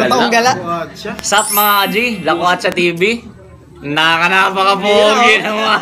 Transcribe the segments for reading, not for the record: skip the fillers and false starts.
Totoong gala. Sup mga Aji, Lakwatsa TV. Napaka-pogi naman.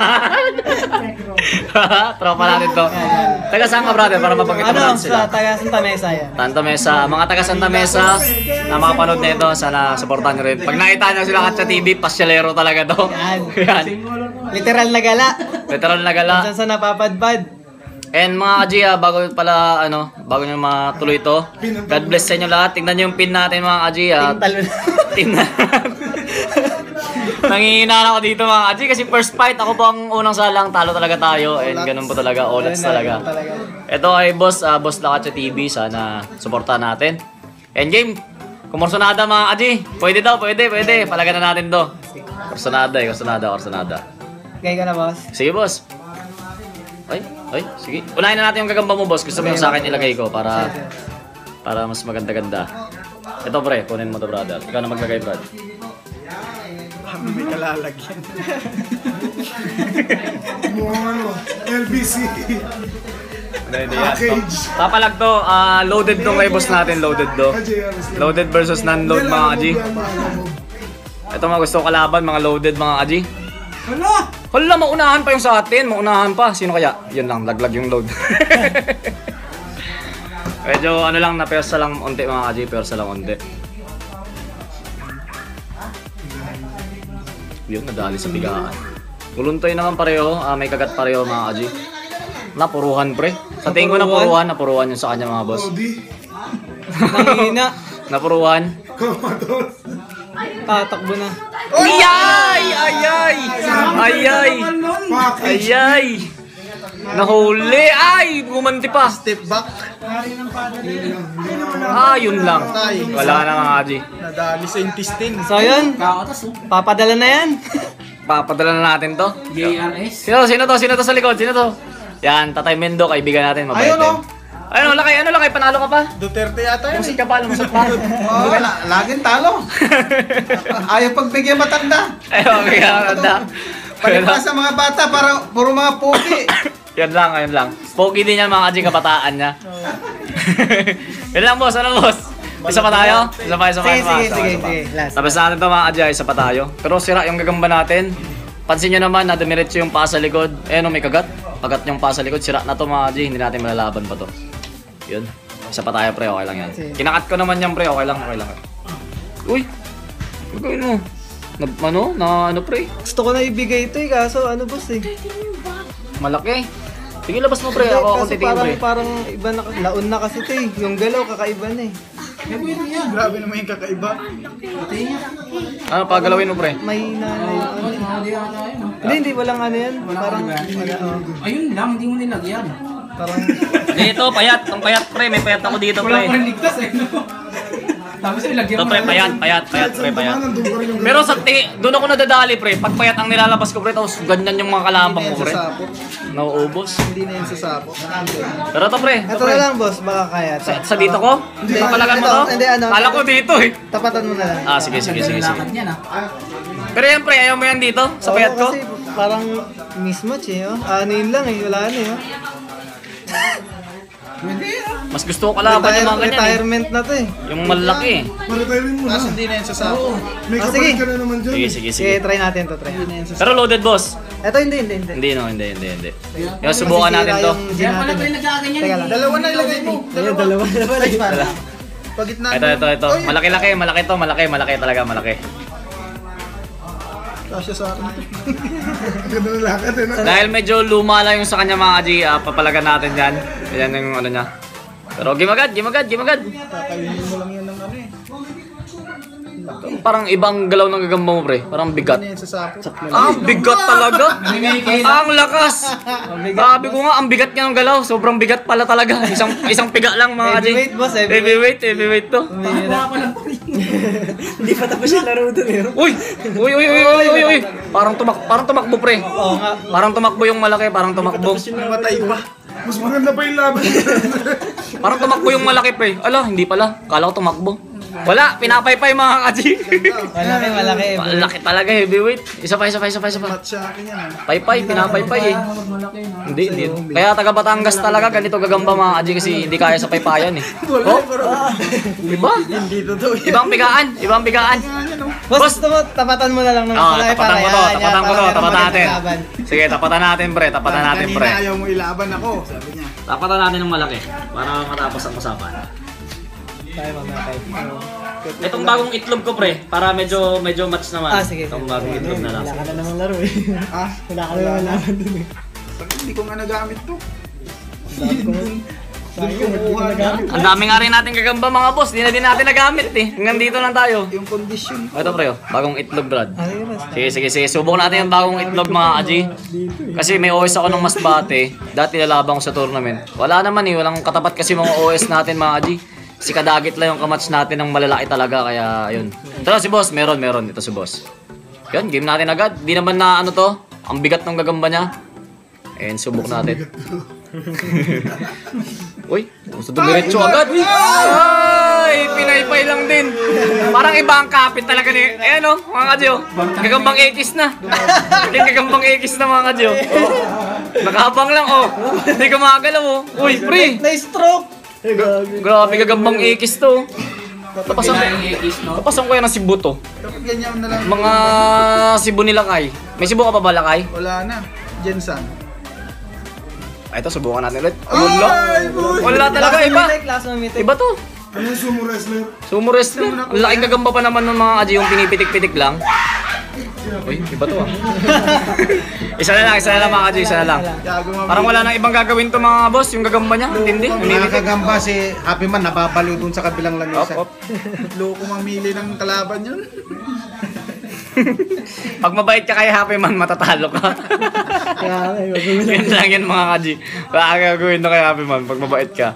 Tropa natin to. Taga saan ka brother para mapakita natin sila? Taga Santa Mesa yan. Santa Mesa. Mga taga Santa Mesa na makapanood nito, sana supportan nyo rin. Pag nakita nyo sila Katsa TV, pasyalero talaga to. Yan. Literal na gala. Literal na gala. Diyan sa napapadpad. And mga Kaji, bago pala, bago nyo matuloy ito, God bless sa inyo lahat. Tingnan nyo yung pin natin mga Kaji. Tingnan. Nangihinaan ako dito mga Kaji kasi first fight, ako po ang unang salang, talo talaga tayo. And ganun po talaga, olats talaga. Ito ay Boss Lakwatsa TV, sana supportan natin. And game, kumorsonada mga Kaji. Pwede daw, pwede. Palagan na natin to. Korsonada. Gaya ka na, boss. Sige boss. Ay, sige. Unahin na natin yung gagamba mo, boss. Gusto mo yung sa akin ilagay ko para mas maganda-ganda. Ito, pre. Kunin mo to, brother. Ikaw na maglagay, brad. May kalalagyan. LBC. Package. Papalag to. Loaded to kay boss natin. Loaded versus non-load, mga Kaji. Ito mga gusto ko kalaban, mga loaded, mga Kaji. Hala, maunahan pa yung sa atin. Maunahan pa. Sino kaya? Yun lang, laglag yung load. Medyo lang, napersa lang unti mga Kaji. Persa lang unti. Yun, nadali sa bigaan. Kuluntoy naman pareho. May kagat pareho mga Kaji. Napuruhan pre. Sa tingin ko napuruhan yung sa kanya mga boss. Nangihina. Napuruhan. Tatakbo na. Ayay! Nahuli! Ay! Gumanti pa! Step back. Yun lang. Wala na mga Kaji. Nadali sa intestine. So yun, papadala na yan. Papadala na natin to. JRS. Sino to sa likod? Sino to? Yan, Tatay Mendo, kaibigan natin. Mabait din. Ano lakay? Panalo ka pa? Duterte yata yun. Musik ka pa, lumusot pa. Laging talo. Ayaw pagbigyan matanda. Ayaw, maganda. Palipad sa mga bata para puro mga pogi. Yan lang. Pogi din yan mga Kaji, kabataan niya. Yan lang boss, Isa pa tayo? Isa pa. Sige. Last. Tapos natin ito mga Kaji, isa pa tayo. Pero sira yung gagamba natin. Pansin nyo naman na dumiretso yung paa sa likod. May kagat. Pagat yung paa sa likod. Sira na to mga Kaji, hindi natin malalaban pa to. Yun. Isa pa tayo pre, okay lang yan. Kinakat ko naman yan pre, okay lang. Uy! Gagawin mo. Ano pre? Gusto ko na ibigay ito kaso boss Malaki. Sige labas mo pre, ako titingin pre. Parang iba na, laon na kasi ito yung galaw kakaiba na Grabe naman yung kakaiba. Ano, pagalawin mo pre? May hindi, walang yan. Parang, Ayun lang, hindi mo nilagyan. parang, Dito, payat. Ang payat pre, may payat ako dito pre. Wala pa rin ligtas no? Tapos ilagyan Ito mo pre, payat. Pero doon ako nadadali pre. Pag payat ang nilalabas ko pre, tapos ganyan yung mga kalambang mo pre. Nauubos. Hindi na yan sa sapot. Pero ito pre. ito na lang boss, baka kaya. Sa dito ko? Papalagan mo to? Hindi, Kala ko dito eh. Tapatan mo na lang. Sige. lakad niya na. Pero yan pre, ayaw mo yan dito? Sa payat ko? Kasi parang mismatch Ano yun lang wala na Mas gusto ko kalaban yung mga ganyan eh. Retirement na to Yung malaki eh. Maritirin mo na. Tapos hindi na yan sa sapot. May sige. kapalit ka na naman dyan. Sige. Sige, try natin to, Pero loaded boss. Ito hindi. Hindi. Yung subukan natin to. Kaya pala ito yung nagkaganyan. Teka lang. Dalawa na ilagay mo. Dalawa na pala. Pagitna Ito. Malaki talaga. Kasya sa akin. Ganda na lakad Dahil medyo luma lang yung sa kanya mga Kaji, papalagan natin yan. Yan yung ano niya. Pero gimagad. Kakainin mo lang yan ng Parang ibang galaw ng gagamba mo pre. Parang bigat. Ano yan sa sapot? Bigat talaga. Ang lakas. Sabi ko nga, ang bigat niya ng galaw. Sobrang bigat pala talaga. Isang piga lang mga Kaji. Heavyweight boss, Heavyweight to. Hindi pa tapos yung laro dun Uy. Parang tumakbo pre. Oo nga. Parang tumakbo yung malaki, parang tumakbo. Namatay pa. Mas maganda pa yung laban. Parang tumakbo yung malaki pre. Ala, hindi pala. Kala ko tumakbo. Wala, pinapaypay mga kaji. Malaki, malaki. Malaki talaga, heavyweight. Isa pa. Mat sa akin yan. Paypay, pinapaypay eh. Malaki no. Hindi. Kaya taga Batangas talaga, ganito gagamba mga kaji kasi hindi kaya sa paypayan eh. Oh, iba? Hindi totoo yan. Ibang bigaan. Boss, tapatan mo na lang ng malaki Tapatan ko to, yan, tapatan para natin. laban. Sige, tapatan natin pre. Kanina ayaw mo ilaban ako, sabi niya. Tapatan natin ng malaki para matapos ang usapan. Tayo mamaya tayo. Itong bagong itlog ko pre, para medyo match naman. Sige. Itong bagong itlog na lang. Wala ka na namang laro eh. Ah, Wala ka na namang laban dun eh. hindi ko nga nagamit to. Doon ko kumuha na. Ang dami nga rin natin gagamba mga boss, di na din natin nagamit eh. Hanggang dito lang tayo. Yung condition. Ito pre, bagong itlog Brad. Ay, boss. Sige. Subok natin yung bagong itlog mga kaji. Kasi may OS ako ng Masbate. Dati nalabang ko sa tournament. Wala naman eh, walang katapat kasi mga OS natin mga kaji. Si kadagit lang yung kamatch natin ng malalaki talaga, kaya yun. Ito si boss, meron. Ito si boss. Yun, game natin agad. Di naman na ano to, ang bigat ng gagamba niya. And subok natin. Uy, gusto dumiretso agad. Ay, pinaypay lang din. Parang iba ang kapit talaga ni, ano, mga kadyo. Gagambang X na. Yung gagambang X na mga kadyo. Nakahabang lang, oh. Hindi ka makagalaw, oh. Uy, pre. Na-stroke! Grabe, gagambang X to. Tapasan ko yan ng Cebu to. Dapat ganyan na lang. Mga Cebu nila kay. May Cebu ka pa ba lakay? Wala na. Jensen. Ay, ito, subukan natin ulit. Wala talaga, iba. Class of mythic. Iba to. Ano yung sumo wrestler? Sumo wrestler. Ang laking gagamba pa naman ng mga kaji yung pinipitik-pitik lang. Uy, iba to ah. Isa na lang mga kaji, isa na lang. Parang wala nang ibang gagawin to mga boss, yung gagamba niya. Hindi, Nakakagamba si Happy Man, nababalo dun sa kabilang lamesa. Loko mamili ng kalaban yun. Pag mabait ka kay Happy Man, matatalo ka. Yun lang yan mga kaji. Wala kang gagawin na kay Happy Man pag mabait ka.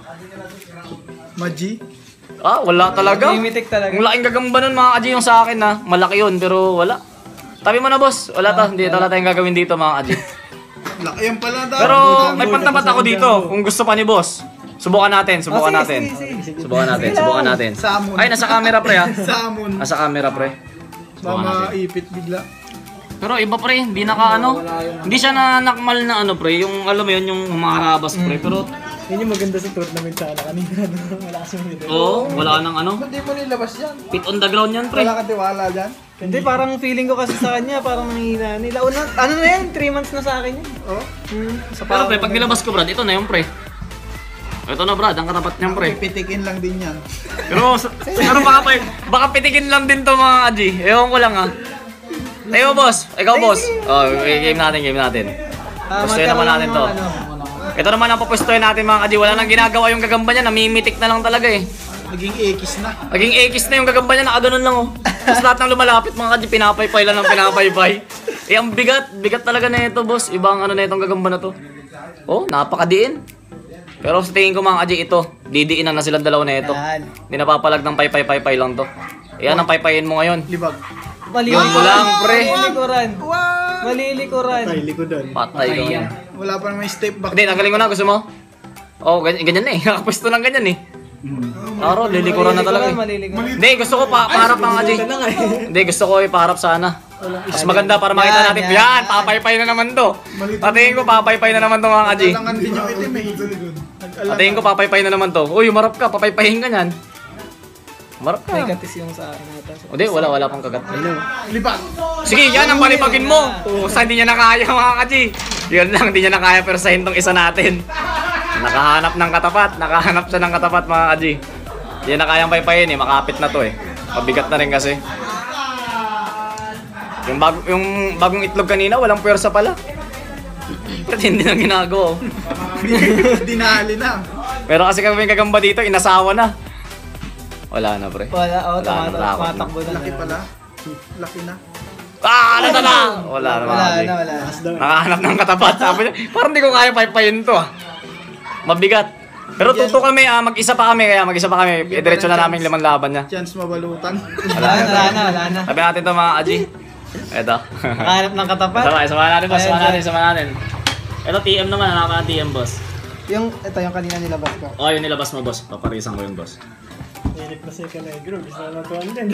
Maji. Ah, wala talaga. Mythic talaga. Ang laking gagamba nun mga kaji yung sa akin na. Malaki yun pero wala. Tabi mo na boss. Wala to. Hindi wala tayong gagawin dito mga kaji. Laki yan pala daw. Pero may pantapat ako dito kung gusto pa ni boss. Subukan natin. Subukan natin. Samon. Ay, nasa camera pre ha. Samon. Nasa camera pre. Subukan natin. Mamaipit bigla. Pero iba pre, hindi naka ano. Hindi siya na nakmal na ano pre, yung alam mo yun, yung humaharabas pre. Pero Yun yung maganda sa tournament sana kanina. Wala kasi mythic. oo, wala nang ano. Hindi mo nilabas yan. Pit on the ground yan pre. Wala ka tiwala dyan. Hindi, parang feeling ko kasi sa kanya, parang nanghina. Ano na yan? 3 months na sa akin yan. Oh. Sa Pero pre, pag nilabas ko Brad, ito na yung pre. Ito na Brad, ang katapat niyang pre. Pipitikin lang din yan. Pero baka pitikin lang din to mga kaji. Ewan ko lang ha. Tayo boss, ikaw boss. Oh, game natin. Gusto naman natin to. Ito naman ang papwestuhin natin mga kaji. Wala nang ginagawa yung gagamba niya, namimitik na lang talaga eh. Naging X na. Naging X na yung gagamba niya, nakaganon lang oh. Tapos lahat ng lumalapit mga kaji, pinapaypay lang ng pinapaypay. Eh ang bigat talaga na ito boss. Ibang ano na itong gagamba na to. Oh, napakadiin. Pero sa tingin ko mga kaji, ito, didiinan na silang dalawa na ito. Hindi napapalag ng paypay lang to. Yan ang paypayin mo ngayon. Libag. Yun ko lang pre. Malilikuran. Patay ko yan. Wala pa naman step back. Hindi, nagaling ko na. Gusto mo? Oh, ganyan na eh. Nakapwesto lang ganyan eh. Aro, lilikuran na talaga eh. Malilikuran. Hindi, gusto ko paharap mga kaji. Hindi, gusto ko ipaharap sana. Mas maganda para makita natin. Yan, papaypay na naman to. Patingin ko, papaypay na naman to mga kaji. Talangan din yung itim eh. Patingin ko, papaypay na naman to. Uy, umarap ka, papaypayin ka niyan. Umarap ka. May katis yung sa akin ata. Hindi, wala pang kagat. Libag. Sige, yan ang palipagin mo. Kung saan hindi niya nakaya mga kaji. Yun lang, hindi niya nakaya pero sa hintong isa natin. Nakahanap siya ng katapat mga kaji. Hindi niya nakayang paypayin eh, makapit na to eh. Mabigat na rin kasi. Yung bagong itlog kanina, walang puwersa pala. Ba't hindi na ginagawa? Dinali na. Pero kasi kami gagamba dito, inasawa na. Wala na pre. Wala, tumatakbo na. Laki pala. Laki na. Ano na? Wala na mga kaji. Wala. Nakahanap ng katapat. Sabi niya, parang di ko kaya paypayin to ah. Mabigat. Pero tuto kami, mag-isa pa kami, diretso na namin 5 laban niya. Chance mabalutan. Wala na. Sabi natin to mga kaji. Eto. Nakahanap ng katapat. Sama natin boss, sama natin. Ito TM naman, hanap ng TM boss. Ito yung kanina nilabas ko. Oh, yung nilabas mo boss, paparisan ko yung boss. Nilip na si Canegro. Gusto na natuan din.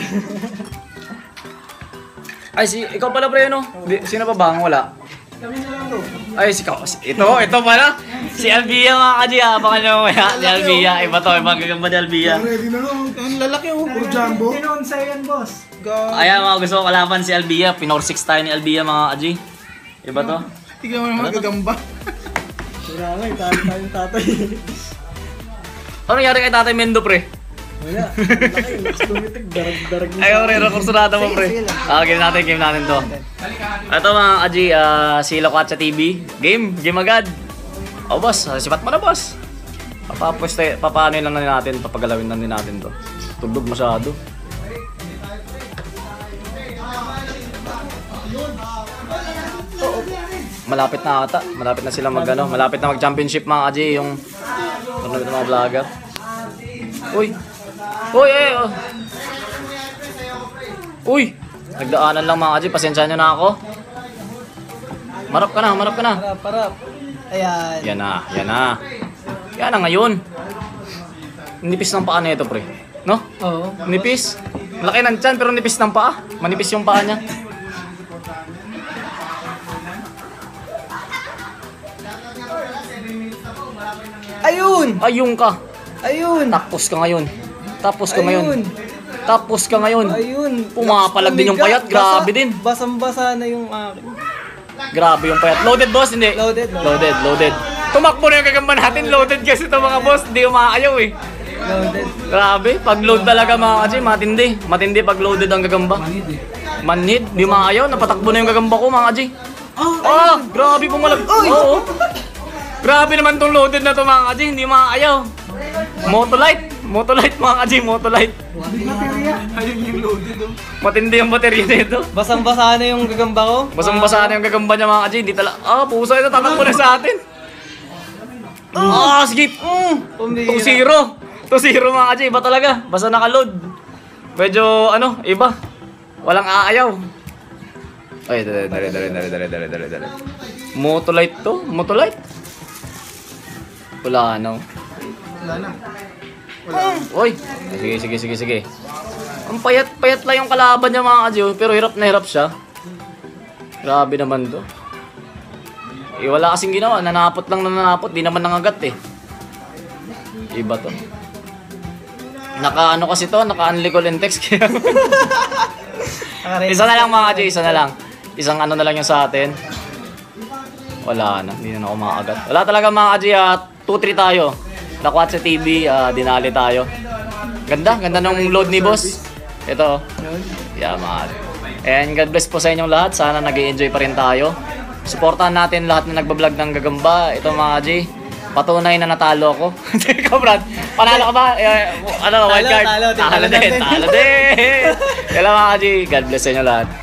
Ay, ikaw pala pre, no? Sino pa ba ang wala? Kami na lang bro. Ay, ito pala. Si Albia mga kaji, baka nyo mamaya. Si Albia, iba to, ibang gagamba ni Albia. Ready na no? Ang lalaki oh. Puro jumbo. Pinonsay yan, boss. Ayan mga gusto ko kalaban si Albia. Pinor 6 tayo ni Albia mga kaji. Iba to. Tignan mo naman gagamba. Wala nga, tayong tatay. Ano nangyari kay Tatay Mendo pre? Wala. Laki, mas tumitig. Darag na. Ayaw pre, rekursunata mo pre. Sige lang. Game natin to. Ito mga kaji, si Loquatcha TV. Game agad. Oh boss, sipat mo na boss. Papaano lang natin, papagalawin lang din natin to. Tugdog masyado. Malapit na ata. Malapit na sila malapit na mag-championship mga kaji yung mga vlogger. Uy! Oh. Uy! Nagdaanan lang mga kaji, pasensya nyo na ako. Marap ka na. Parap. Ayan. Yan na. Yan na ngayon. Nipis ng paa na ito pre. No? Oo. Nipis. Laki ng tiyan pero nipis ng paa. Manipis yung paa niya. Ayun! Ayun ka. Ayun! Tapos ka ngayon. Ayun! Pumapalag din yung payat. Grabe din. Basang-basa na yung akin. Grabe yung payat. Loaded boss, hindi? Loaded. Tumakbo na yung gagamba natin. Loaded kasi ito mga boss. Hindi umaayaw eh. Loaded. Grabe. Pag load talaga mga kasi matindi. Matindi pag loaded ang gagamba. Manhid. Hindi umaayaw. Napatakbo na yung gagamba ko mga kaji. Grabe pumalag. Oo. Grabe naman tong loaded na to mga kaji. Hindi umaayaw. Motolite mga kaji. Motolite. Ayun yung loaded oh. Matindi yung baterya nito. Basang-basa na yung gagamba ko. Basang-basa na yung gagamba niya mga kaji. Hindi talaga. Pusa ito. Tatakbo na sa atin. Sige. 2-0 mga kaji. Iba talaga. Basta nakaload. Medyo iba. Walang aayaw. Ay, dali. Motolite to? Motolite? Wala na. Oy. Sige. Ang payat lang yung kalaban niya mga kaji. Pero hirap na hirap siya. Grabe naman to. Wala kasing ginawa. Nanapot. Di naman nangagat eh. Iba to. Kasi to. Naka-unlicol and text. Isa na lang mga kaji. Isa na lang. Isang na lang yung sa atin. Wala na. Hindi na ako makakagat. Wala talaga mga kaji. 2-3 tayo. Loquatcha TV. Dinali tayo. Ganda nung load ni boss. Ito. Yeah, mga. And God bless po sa inyong lahat. Sana nag-i-enjoy pa rin tayo. Supportahan natin lahat na nagbablog ng gagamba. Ito mga G. Patunay na natalo ako. Ikaw Brad, panalo ka ba? Wildcard? Talo din. Kailan mga G. God bless sa inyo lahat.